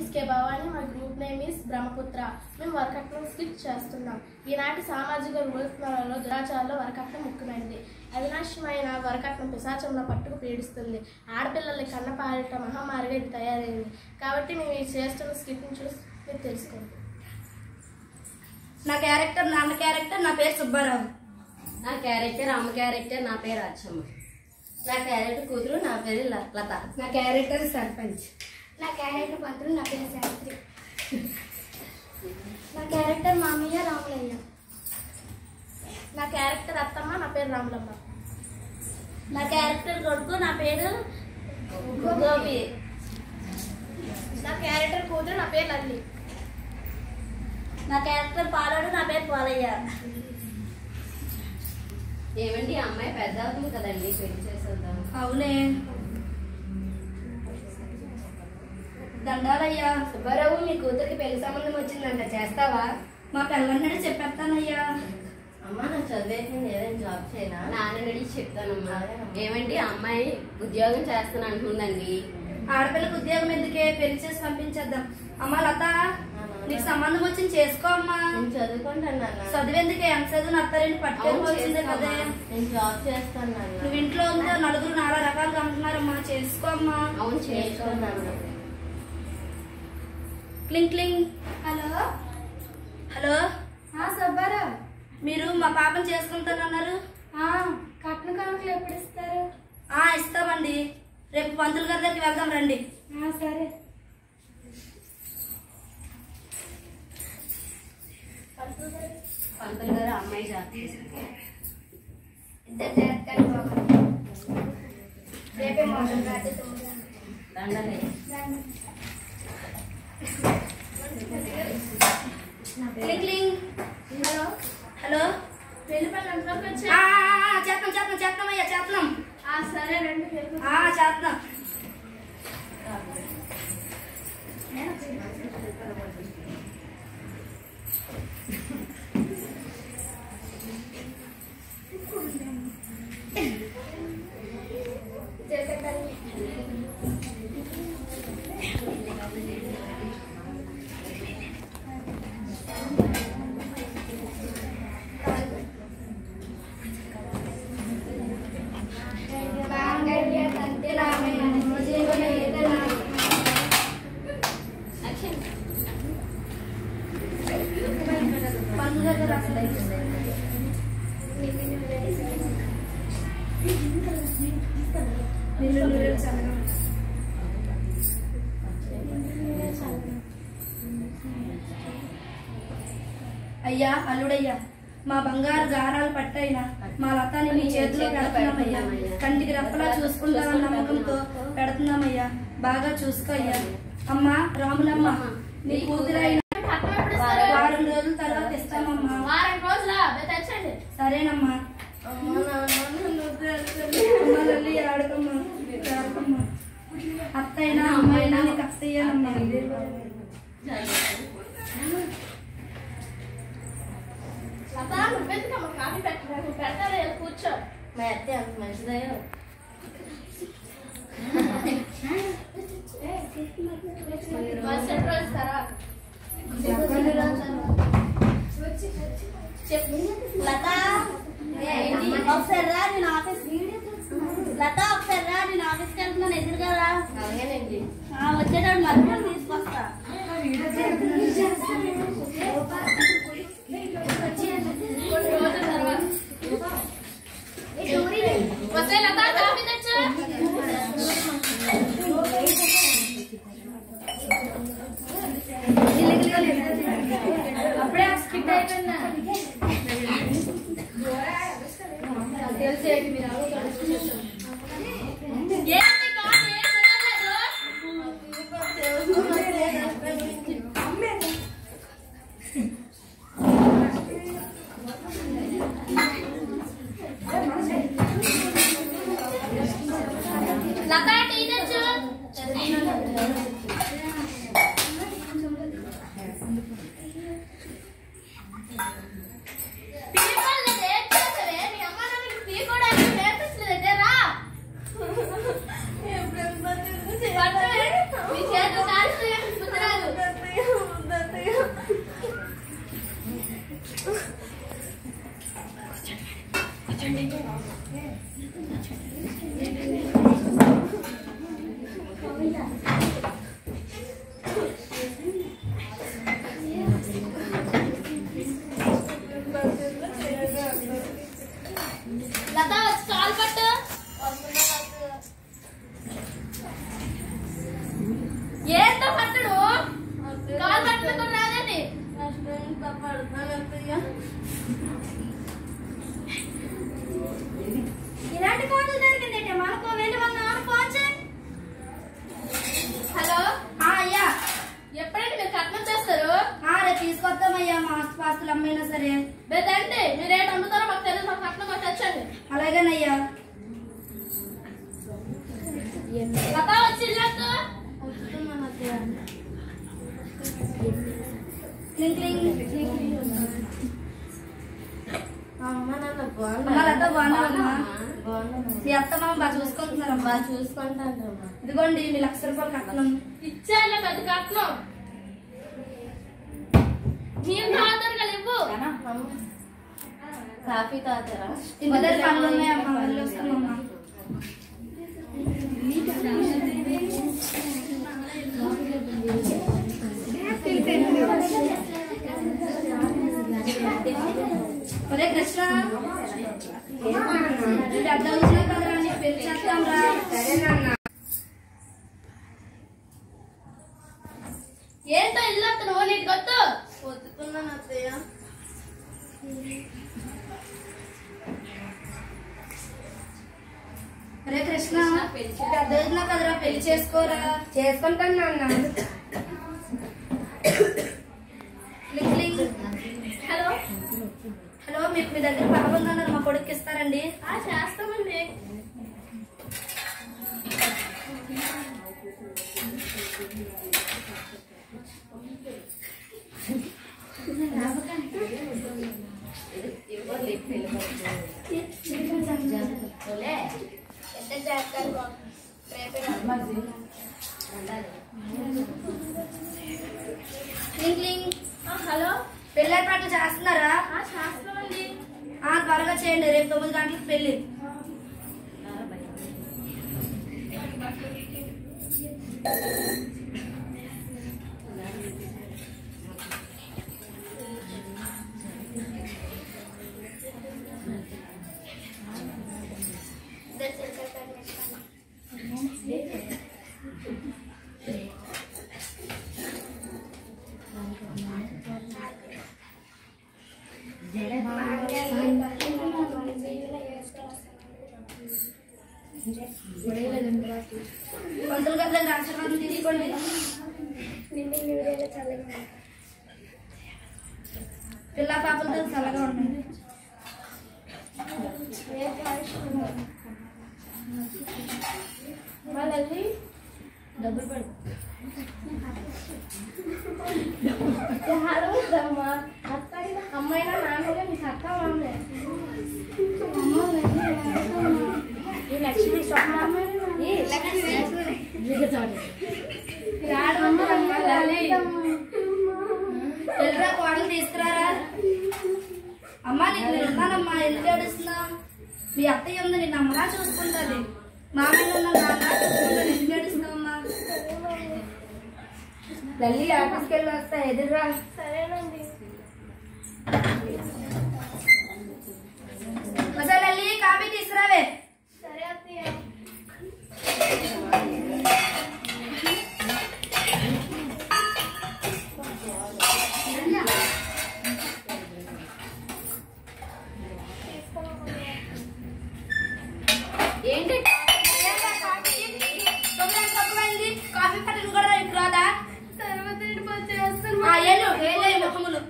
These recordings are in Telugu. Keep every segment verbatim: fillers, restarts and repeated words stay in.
కే భవాని. మా గ్రూప్ నేమ్ ఈస్ బ్రహ్మపుత్ర. మేము వరకట్నం స్కిట్ చేస్తున్నాం. ఈనాటి సామాజిక రూపంలో దురాచారంలో వరకట్నం ముఖ్యమైనది. అవినాశమైన వరకట్నం పిశాచంలో పట్టుకు పీడిస్తుంది. ఆడపిల్లల్ని కన్నపారిట మహమ్మారిగా ఇది తయారైంది. కాబట్టి మేము ఈ చేస్తున్న స్కిట్ని చూసి మీరు తెలుసుకోండి. నా క్యారెక్టర్ నాన్న క్యారెక్టర్ నా పేరు సుబ్బారావు. నా క్యారెక్టర్ అమ్మ క్యారెక్టర్ నా పేరు అచ్చమ్మ. నా క్యారెక్టర్ కూతురు నా పేరు లత. నా క్యారెక్టర్ సర్పంచ్. నా క్యారెక్టర్ పంతులు నా పేరు శాస్త్రి. నా క్యారెక్టర్ మామయ్య రాములయ్య. నా క్యారెక్టర్ అత్తమ్మ నా పేరు రాములమ్మ. నా క్యారెక్టర్ కొడుకు నా పేరు గోపి. నా క్యారెక్టర్ కూతురు నా పేరు లల్లి. నా క్యారెక్టర్ పాలోడు నా పేరు పాలయ్య. ఏమండి అమ్మాయి పెద్ద అవుతుంది కదండి, పెళ్లి చేసేద్దాం. అవునే. దండాలయ్యా. సుబ్బారావు మీ కూతురికి పెళ్లి సంబంధం వచ్చిందంట, చేస్తావా? మా పిల్లన్నడి చెప్పేస్తానయ్యా. అమ్మా నాకు చదివేసింది, ఏదైనా జాబ్ చేయనా? నాన్నడి చెప్తానమ్మా. ఏమండి అమ్మాయి ఉద్యోగం చేస్తాను అంటుందండి. ఆడపిల్లకి ఉద్యోగం ఎందుకే, పెళ్లి చేసి పంపించేద్దాం. అమ్మా లత, నీకు సంబంధం వచ్చింది చేసుకో అమ్మా. నేను చదువుకుంటాను. చదివేందుకే ఎంత చదువు అత్తారేంటి పట్టుకోవాల్సిందే కదే. నేను జాబ్ చేస్తాను. నువ్వు ఇంట్లో ఉందో నలుగురు నాలుగు రకాలుగా అంటున్నారమ్మా, చేసుకో అమ్మా. అవును చేసుకున్నాను. క్లింగ్ క్లింగ్. హలో హలో సుబ్బారావు, మీరు మా పాపను చేసుకుంటానన్నారు. కట్న కానుకలు ఎప్పుడు ఇస్తారు? ఆ ఇస్తామండి, రేపు పంతులు గారి దగ్గరికి వెళ్దాం రండి. సరే. పంతులు గారు అమ్మాయి జాబ్ చేసింది. ఇద్దరు చేస్తారు రేపే మొదలు రాత్రి తొమ్మిది దండలే. క్లింగ్ క్లింగ్. Hello hello. పెళ్లి పని ఎంతవరకు వచ్చా? ఆ, ఆ, చేస్తున్నాం చేస్తున్నాం చేస్తున్నాం అయ్యా చేస్తున్నాం. సరే రండి. ఆ, చేస్తున్నాం. అయ్యా అల్లుడయ్యా, మా బంగారు గారాలు పట్టైనా మా లతాని నీ చేతిలో పెడుతున్నామయ్యా. కంటికి రెప్పలా చూసుకుంటామన్న నమ్మకంతో పెడుతున్నామయ్యా. బాగా చూసుకో అయ్యా. అమ్మా రాములమ్మ, నీ కూతురైన వారం రోజుల తర్వాత ఇస్తామమ్మా. వారం రోజుల తెచ్చండి. సరేనమ్మా. లల్లి ఆడుకమ్మా, ఆడుకమ్మా. అత్తైనా అమ్మాయినా నీకు అత్తయ్యానమ్మా. లత నువ్వెందుకమ్మా కాఫీ పెట్ట పెడతారా? కూర్చో. మా అత్తే అంత మంచిదయ్యో. మరుసటి రోజు తర్వాత చెప్పు లత, ఒకసారి రా నేను ఆఫీస్. లత ఒకసారి రా నేను ఆఫీస్కి వెళ్తున్నాను, ఎదురు కదా. అలాగేనండి. వచ్చేటప్పుడు మధ్యాహ్నం తీసుకొస్తా. వస్తే లత కాఫీ తెచ్చు. అప్పుడే స్కిట్ అయిపోయిందా? తెలిసేది మీరు ఏంటి కాఫీ ఏం లత టీ తెచ్చు. మీ చేత సరే. లేదంటే మీరేంటి అమ్ముతారో మాకు తెలియదు, మాకు కట్నం మాకు తెచ్చండి. అలాగేనయ్యా. లత వచ్చి ఇల్లాక అమ్మ నాన్న అమ్మ లత బాగున్నావమ్మా? బాగున్నాను. మీ అత్త మామ బాగా చూసుకుంటున్నారమ్మా? బాగా చూసుకుంటానమ్మా. ఇదిగోండి మీ లక్ష రూపాయలు కట్నం. ఇచ్చేయాలి పెద్ద కట్నం. మీరు తాగుతారు కదా ఇవ్వు. కాఫీ తాగుతారా? ఇంటి దగ్గర పనులు ఉన్నాయమ్మా, వెళ్ళి వస్తామమ్మా. ఒరే కృష్ణ, పెద్ద వచ్చినా కదరా నీ పెళ్లి చేస్తాం రా. ఏంటో ఇల్లు నువ్వు నీకు గొత్తు పొద్దుకున్నాను అత్తయ్య. ఒరే కృష్ణ, పెద్ద వచ్చినా కదరా పెళ్లి చేసుకోరా. చేసుకుంటాను నాన్న. హలో హలో, మీకు మీ దగ్గర పదకొండు వందలు మా కొడుకు ఇస్తారండి? చేస్తామండి. హలో, పెళ్లి ఏర్పాట్లు చేస్తున్నారా? చేస్తామండి. ఆ త్వరగా చేయండి, రేపు తొమ్మిది గంటలకు పెళ్లి. పంతులు గారి దగ్గర ఆశీర్వాదం తీసుకోండి. పిల్ల పాపలతో చల్లగా ఉండండి. వాళ్ళది డబ్బులు పడు. అమ్మాయినా నాన్నగా మీకు అక్క మామే లక్ష్మి వెళ్ళరా కోడలు తీసుకురారా. అమ్మా నీకు నేను ఉన్నానమ్మా, ఎందుకు ఏడుస్తున్నావు? మీ అత్తయ్య ఉంది, నిన్ను అమ్మలా చూసుకుంటుంది. మామయ్య ఉన్న నాన్న చూసుకుంటాను, ఎందుకు ఏడుస్తున్నావమ్మా? తల్లి ఆఫీస్కి వెళ్ళి వస్తా, ఎదురురా. సరేనండి. ఒకసారి వెళ్ళి కాఫీ తీసుకురావే. సరే అత్తయ్య. ఏంటి తక్కువైంది? కాఫీ పట్టను కూడా ఇప్పుడు రాదా? తర్వాత చేస్తాను. ఆ ఏళ్ళు ఏళ్ళే ముఖములు.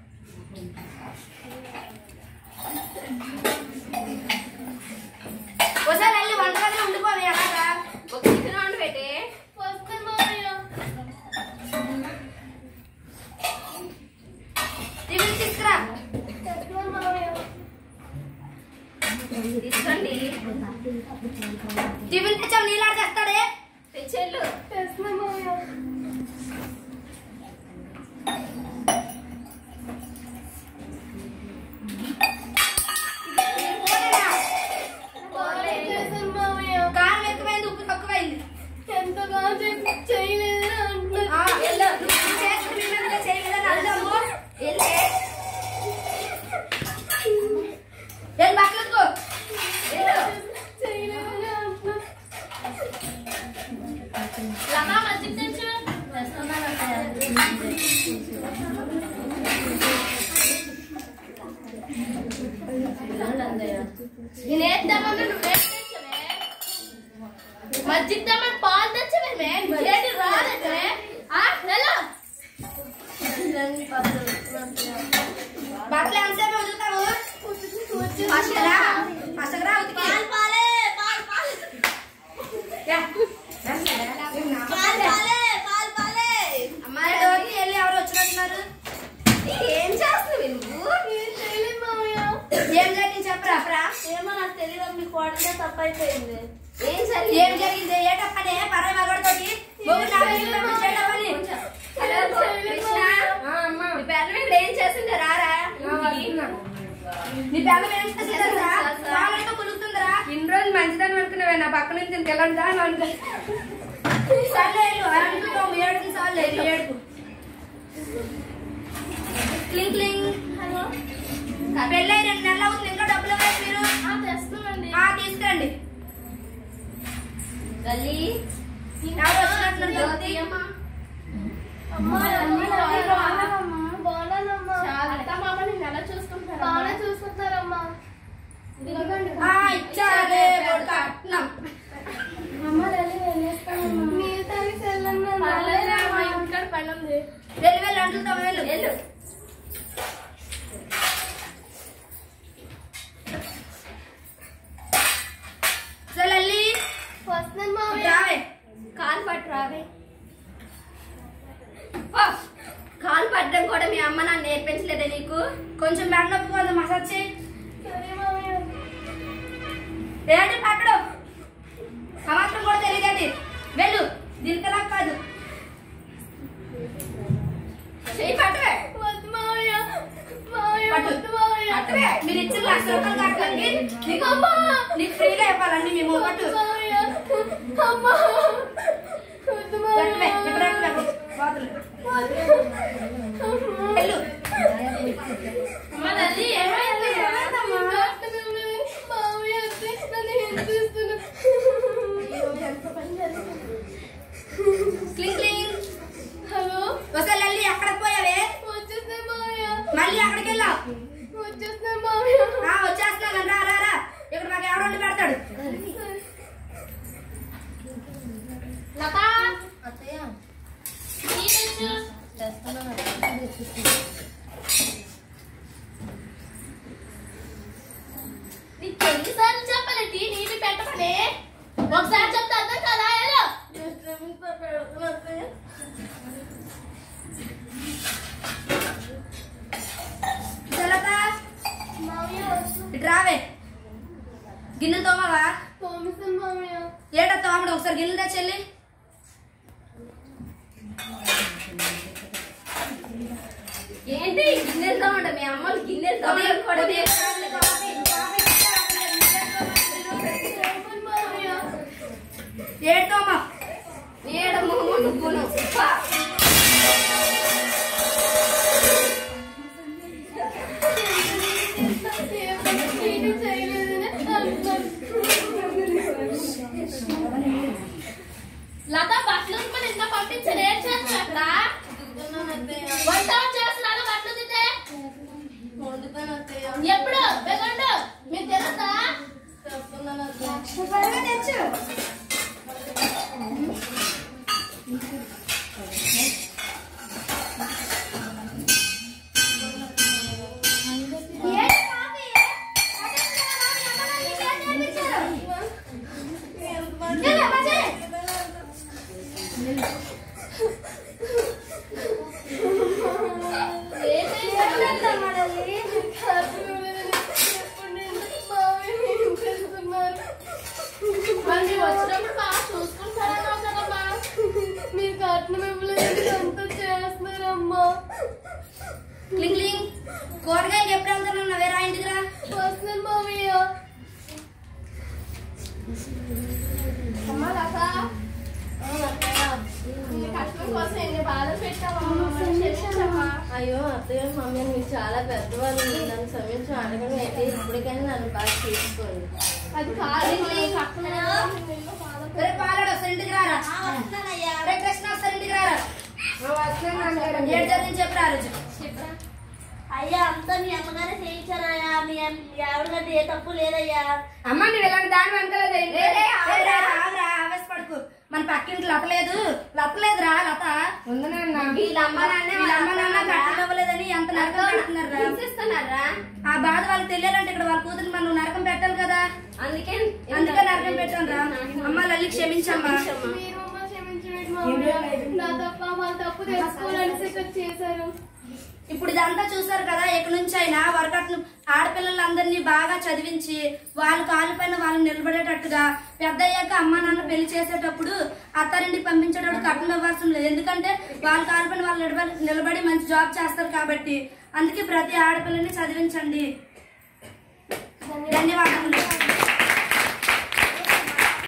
ఒకసారి వెళ్ళి వంటగదిలో ఉండిపోవి. అలాగా ఒక చికెన్ వండి పెట్టి వస్తాను మామయ్య. టిఫిన్ తీసుకురా. తెస్తున్నాను మామయ్య. తీసుకోండి. టిఫిన్ తెచ్చావు, నీళ్ళు తెస్తాడే. తెచ్చేళ్ళు. తెస్తున్నాను మామయ్య. చేస్తాను మామయ్య. కారం ఎక్కువైంది, ఉప్పు తక్కువైంది. ఎంతగా చేయలేదు అంటున్నారు. ఆ, వెళ్ళు. నువ్వు చేసిన మీ మీదగా చేయలేదని అర్థము. వెళ్ళే. వెళ్ళి బట్టలుకో. వెళ్ళు. చేయలేదని అంటున్నారు. లతా మజ్జిగ తెచ్చు. తెస్తున్నాను నేనేద్దామన్నా నువ్వేం తెచ్చవే? మజ్జిద్దామని పాలు తెచ్చవేమే? ఏంటి రాలేదే? ఆ, వెళ్ళు. బా బట్టలు ఎంతసేపు వదులుతావు అసలు అసలు ఉతికి పాలే పాలు పాలే పాలు పాలే పాలు పాలే అమ్మాయి డోర్కి వెళ్ళి ఎవరు వచ్చినట్టున్నారు ఏం చేస్తున్నావు నువ్వు ఏం జరిగింది చెప్పరా ఏమో నాకు తెలియదు మీ కోటనే తప్పైపోయింది ఏం జరిగింది ఏం జరిగింది ఏటప్పనే పరమ మగడితోటి ఏం చేసింది రారా నీ పిల్లలు ఏం చేసిందరా వాళ్ళతో కులుగుతుందరా ఇన్ని రోజులు మంచిదని అనుకున్నావే నా పక్క నుంచి ఇంకెళ్ళందా అని అనుకో సర్లే అనుకుంటాం ఏడుకు సార్లు ఏడుకు క్లింగ్ క్లింగ్ పెళ్ళై రెండు నెలలు అవుతుంది ఇంకా డబ్బులు ఇవ్వాలి మీరు తెస్తున్నాండి ఆ తీసుకురండి గల్లీ ఎవరు వచ్చినట్టున్నారు జ్యోతి అత్త మామని నెల చూసుకుంటారు బాగా చూసుకుంటారమ్మా ఆ ఇచ్చారే కట్నం ఇక్కడ పని ఉంది వెళ్ళి వెళ్ళి అంటుతాం వెళ్ళు వెళ్ళు లల్లి రావే కాలు పట్టు రావే కాలు పట్టడం కూడా మీ అమ్మ నాకు నేర్పించలేదే నీకు కొంచెం బ్యాండ్ నొప్పుకోదు మసాజ్ చేయి ఏంటి పట్టడు సంవత్సరం కూడా తెలియదు వెళ్ళు దీనికలా కాదు చెయ్యి పట్టువే పట్టువే మీరు ఇచ్చిన లక్ష రూపాయలు కట్టండి నీకు ఫ్రీగా ఇవ్వాలండి మేము పట్టు పట్టువే వెళ్ళు క్లింగ్ క్లింగ్ హలో ఒకసారి లల్లి ఎక్కడ పోయావే వచ్చేస్తే మావయ్య మళ్ళీ అక్కడికి వెళ్ళావు వచ్చేస్తే మావయ్య వచ్చేస్తున్నాను రా రా రా ఇక్కడ మాకు ఎవరు వండి పెడతాడు లతా అత్తయ్య నీకు ఎన్నిసార్లు చెప్పాలి టీ నీవి పెట్టమని ఒకసారి చెప్తే అర్థం కదా ఎలా ఇటు రావే గిన్నెలు తోమవా ఏటా తోమడు ఒకసారి గిన్నెలు తెచ్చెల్లి ఏంటి గిన్నెలు తోమంట మీ అమ్మలు గిన్నెలు తోమడం కూడా ఏడు తోమ ఏడమ్మ నువ్వును లత బట్టలు నిన్న పంపించారు ఏం చేస్తారు అక్కడ వంట చేస్తున్నారు బట్టలు తింటే ఎప్పుడు బెగండు మీకు తెలుసా తెచ్చు మరి వచ్చినప్పుడు బాగా చూసుకుంటారన్నావు కదమ్మా మీరు కట్నం ఇవ్వలేదు అంతా చేస్తున్నారమ్మా క్లింగ్ క్లింగ్ కూరగాయలు ఎప్పుడు వెళ్తాను వేరే ఇంటికి రా వస్తున్నాను మామయ్య అమ్మా లత కట్నం కోసం ఎన్ని బాధలు పెట్టావమ్మా అయ్యో అత్తయ్య మమ్మీ మీరు చాలా పెద్దవాళ్ళు నన్ను సమయం అడగడం అయితే ఇప్పటికైనా నన్ను బాగా తీసుకోండి అది కాదు కట్నం రేపు పాలాడు వస్తారు ఇంటికి రారా రేపు కృష్ణ వస్తారు ఇంటికి రారా ఏడు జరిగింది చెప్పు రా రోజు అయ్యా అంతా మీ అమ్మగారే చేయించారయ్యా మీ ఆవిడ గారి ఏ తప్పు లేదయ్యా అమ్మ నువ్వు ఇలాంటి దాని వెనకాల ఆవేశపడుకు మన పక్కింటి లత లేదు లత లేదురా లత వీళ్ళ అమ్మ నాన్న వీళ్ళ అమ్మ నాన్న కట్నం ఇవ్వలేదని ఎంత నరకం పెడుతున్నారా ఆ బాధ వాళ్ళకి తెలియాలంటే ఇక్కడ వాళ్ళ కూతురు మనం నరకం పెట్టాలి కదా అందుకే అందుకే నరకం పెట్టాను రా అమ్మ లల్లి క్షమించమ్మా మీరు అమ్మ క్షమించండి మామయ్య. నా తప్ప వాళ్ళ తప్పు తెలుసుకోవాలని చేశారు. ఇప్పుడు ఇదంతా చూసారు కదా ఎక్కడి నుంచి అయినా వరకట్నం ఆడపిల్లలందరినీ బాగా చదివించి వాళ్ళ కాళ్ళ పైన వాళ్ళు నిలబడేటట్టుగా పెద్ద అయ్యాక అమ్మ నాన్న పెళ్లి చేసేటప్పుడు అత్తారింటికి పంపించేటప్పుడు కట్నం ఇవ్వాల్సిన లేదు. ఎందుకంటే వాళ్ళ కాళ్ళ పైన వాళ్ళు నిలబడి నిలబడి మంచి జాబ్ చేస్తారు కాబట్టి అందుకే ప్రతి ఆడపిల్లని చదివించండి. ధన్యవాదములు.